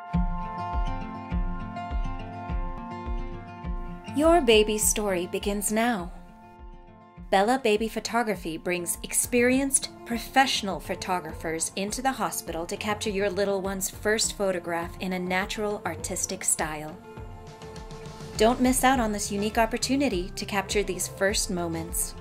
Your baby's story begins now. Bella Baby Photography brings experienced, professional photographers into the hospital to capture your little one's first photograph in a natural, artistic style. Don't miss out on this unique opportunity to capture these first moments.